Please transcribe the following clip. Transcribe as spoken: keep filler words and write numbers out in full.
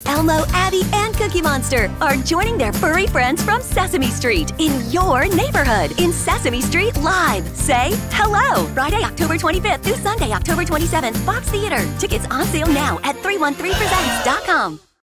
Elmo, Abby, and Cookie Monster are joining their furry friends from Sesame Street in your neighborhood in Sesame Street Live. Say hello! Friday, October twenty-fifth through Sunday, October twenty-seventh, Fox Theater. Tickets on sale now at three one three presents dot com.